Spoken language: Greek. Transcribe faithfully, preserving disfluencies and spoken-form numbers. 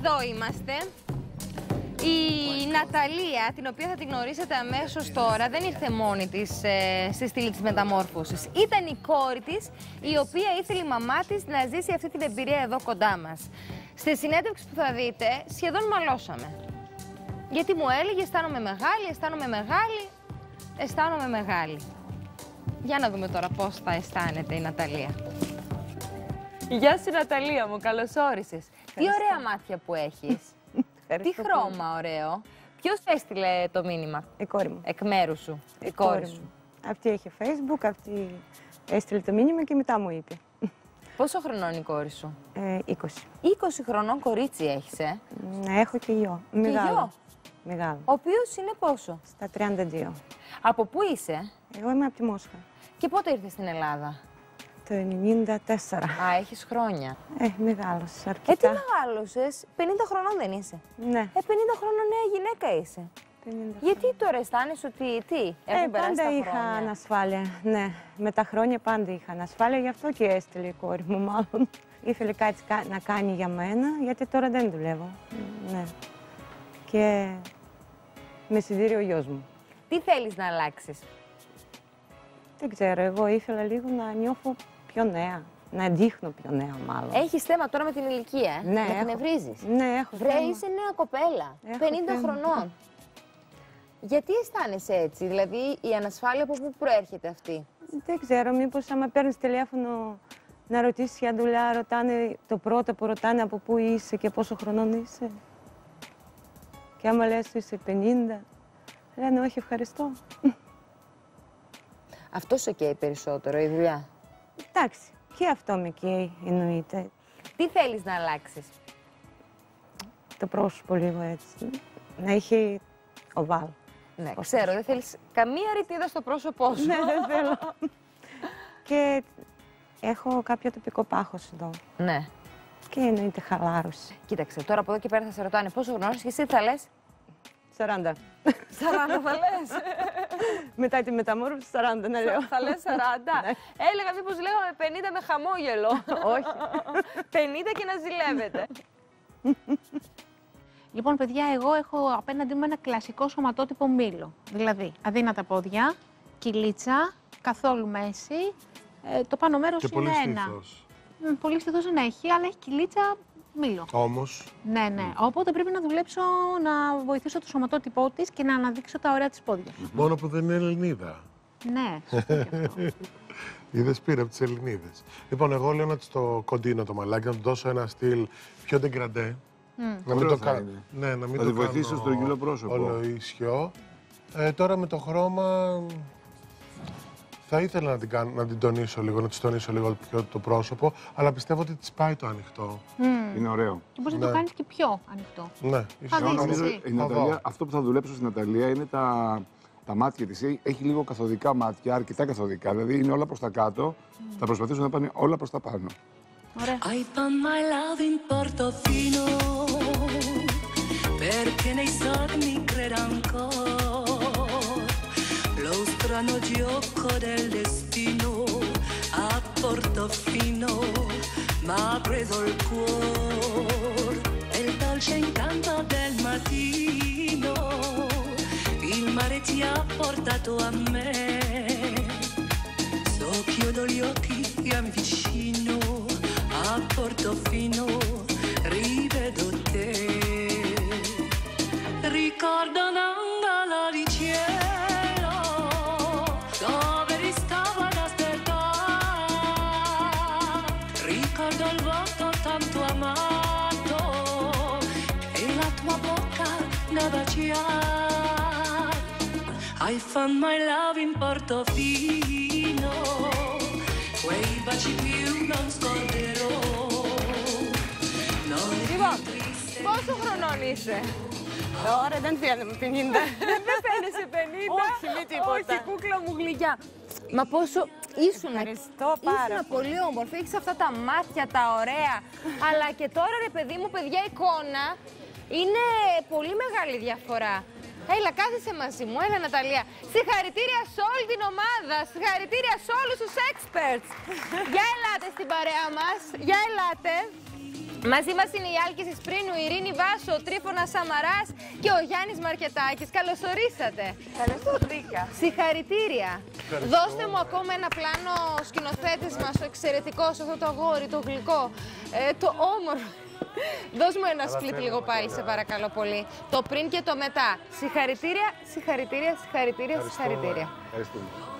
Εδώ είμαστε. Η Ναταλία, την οποία θα την γνωρίσετε αμέσως τώρα, δεν ήρθε μόνη της ε, στη στήλη της μεταμόρφωσης. Ήταν η κόρη της, η οποία ήθελε η μαμά της να ζήσει αυτή την εμπειρία εδώ κοντά μας. Στη συνέντευξη που θα δείτε, σχεδόν μαλώσαμε. Γιατί μου έλεγε, αισθάνομαι μεγάλη, αισθάνομαι μεγάλη, αισθάνομαι μεγάλη. Για να δούμε τώρα πώς θα αισθάνεται η Ναταλία. Γεια σου Ναταλία μου, καλώς όρισες. Τι ωραία μάτια που έχεις. Τι χρώμα ωραίο. Ποιος έστειλε το μήνυμα? Η κόρη μου. Εκ μέρους σου. Η κόρη σου. Αυτή έχει Facebook, αυτή έστειλε το μήνυμα και μετά μου είπε. Πόσο χρονών είναι η κόρη σου? Ε, είκοσι. είκοσι χρονών κορίτσι έχεις, ε? Ναι, έχω και γιο. Μεγάλο. γιο. Μεγάλο. Ο οποίος είναι πόσο? Στα τριάντα δύο. Από πού είσαι? Εγώ είμαι από τη Μόσχα. Και πότε ήρθες στην Ελλάδα? Το ενενήντα τέσσερα. Α, έχεις χρόνια. Ε, μεγάλος, αρκετά. Ε, τι μεγάλωσες, πενήντα χρονών δεν είσαι? Ναι. Ε, πενήντα χρονών νέα γυναίκα είσαι. πενήντα. Γιατί τώρα αισθάνεσαι ότι, τι, έχουν Ε, περάσει πάντα τα είχα χρόνια? ανασφάλεια. Ναι, με τα χρόνια πάντα είχα ανασφάλεια, γι' αυτό και έστειλε η κόρη μου μάλλον. Ήθελε κάτι να κάνει για μένα, γιατί τώρα δεν δουλεύω. Ναι. Και με συντήρει ο γιος μου. Τι θέλεις να αλλάξεις? Δεν ξέρω, εγώ ήθελα λίγο να νιώθω πιο νέα. Να δείχνω πιο νέα, μάλλον. Έχεις θέμα τώρα με την ηλικία, ε? Ναι, με την έχω. ευρίζεις. Ναι, έχω Βρε, θέμα. είσαι νέα κοπέλα, Έχω πενήντα θέμα. χρονών. Γιατί αισθάνεσαι έτσι, δηλαδή η ανασφάλεια από πού προέρχεται αυτή? Δεν ξέρω, μήπως άμα παίρνεις τηλέφωνο να ρωτήσεις για δουλειά, ρωτάνε το πρώτο που ρωτάνε από πού είσαι και πόσο χρονών είσαι. Και άμα λες είσαι πενήντα, λένε όχι ευχαριστώ. Αυτό σε καίει περισσότερο, η δουλειά? Εντάξει, και αυτό με καίει εννοείται. Τι θέλεις να αλλάξεις? Το πρόσωπο λίγο έτσι, να έχει οβάλ. Ναι, ξέρω, δεν θέλεις καμία ρητίδα στο πρόσωπό σου. Ναι, δεν θέλω. Και έχω κάποιο τοπικό πάχος εδώ. Ναι. Και εννοείται χαλάρωση. Κοίταξε, τώρα από εδώ και πέρα θα σε ρωτάνε πόσο γνώρισες και εσύ τι θα λες? σαράντα. σαράντα θα λες. Μετά τη μεταμόρφωση σαράντα, να λέω. Θα λες σαράντα. Ναι. Έλεγα μήπως λέγαμε πενήντα με χαμόγελο. Όχι. πενήντα και να ζηλεύετε. Λοιπόν, παιδιά, εγώ έχω απέναντί μου ένα κλασικό σωματότυπο μήλο. Δηλαδή, αδύνατα πόδια, κυλίτσα, καθόλου μέση. Ε, το πάνω μέρος και είναι πολύ ένα. στήθος. Μ, πολύ στήθος δεν έχει, αλλά έχει κυλίτσα μήλο. Όμως. Ναι, ναι. Οπότε πρέπει να δουλέψω να βοηθήσω το σωματότυπό της και να αναδείξω τα ωραία της πόδια. Μόνο που δεν είναι Ελληνίδα. Ναι, σωστό και αυτό. Είδες, πήρε από τις Ελληνίδες. Λοιπόν, εγώ λέω να της το κοντίνω το μαλάκι, να του δώσω ένα στυλ πιο ντεγκραντέ. Mm. Να μην το κάνω. Ναι, να μην Θα το τη βοηθήσει κάνω στο στρογγυλό πρόσωπο. όλο ίσιο. Ε, τώρα με το χρώμα θα ήθελα να την, κάνω, να την τονίσω λίγο, να της τονίσω λίγο πιο το πρόσωπο, αλλά πιστεύω ότι της πάει το ανοιχτό. Mm. Είναι ωραίο. Μπορείς να Ναι. το κάνεις και πιο ανοιχτό. Ναι, Θα ίσως. δεις, Νομίζω εσύ. η Ναταλία, αυτό που θα δουλέψω στην Ναταλία είναι τα, τα μάτια της. Έχει λίγο καθοδικά μάτια, αρκετά καθοδικά. Δηλαδή είναι όλα προς τα κάτω. Mm. Θα προσπαθήσω να πάνε όλα προς τα πάνω. Ωραία. I found my love in Portofino, perché nei sogni credo ancora. Lo strano gioco del destino a Portofino m'ha preso il cuore. E il dolce incanto del mattino, il mare ti ha portato a me. So chiudo gli occhi e mi vicino a Portofino rivedo te. Ricordo un'angolo di cielo dove ristavo ad aspettare. Ricordo il volto tanto amato e la tua bocca da baciare. I found my love in Portofino, quei baci più non scorderò. Λοιπόν, πόσο χρονών είσαι? Τώρα δεν φαίνομαι πενήντα. Δεν φαίνεσαι πενήντα. Όχι, μη τίποτα. Όχι, κούκλα μου γλυκιά. Μα πόσο ήσουν, Ευχαριστώ πάρα ήσουν πολύ όμορφη, έχεις αυτά τα μάτια, τα ωραία. Αλλά και τώρα, ρε παιδί μου, παιδιά, εικόνα είναι πολύ μεγάλη διαφορά. Έλα, κάθεσαι μαζί μου, έλα Ναταλία. Συγχαρητήρια σε όλη την ομάδα, συγχαρητήρια σε όλους τους experts. Για ελάτε στην παρέα μας, για ελάτε. Μαζί μας είναι η Άλκη Σισπρίνου, η Ειρήνη Βάσο, ο Τρίφωνας Σαμαράς και ο Γιάννης Μαρκετάκης. Καλώς ορίσατε. Καλώς ορίσατε. Συγχαρητήρια. Δώστε μου ακόμα ένα πλάνο σκηνοθέτης μας, το εξαιρετικό, σε αυτό το αγόρι, το γλυκό, ε, το όμορφο. Δώσ' μου ένα σπλίτ λίγο πάλι, σε παρακαλώ πολύ. Το πριν και το μετά. Συγχαρητήρια, συγχαρητήρια, συγχαρητήρια, συγχαρητήρια. Ευχαριστούμε.